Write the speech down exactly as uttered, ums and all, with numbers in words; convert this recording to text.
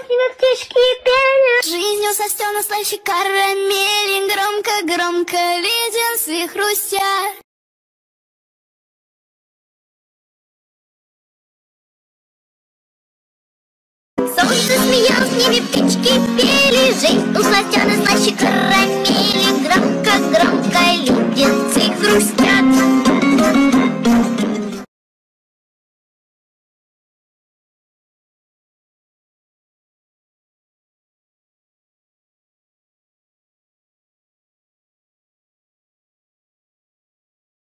смеялся, птички пели. Жизнь у Состена слаще карамели, громко-громко леденцы хрустят. Солнце смеялось, в небе птички пели. Жизнь у Состена слаще карамели, громко-громко леденцы хрустят.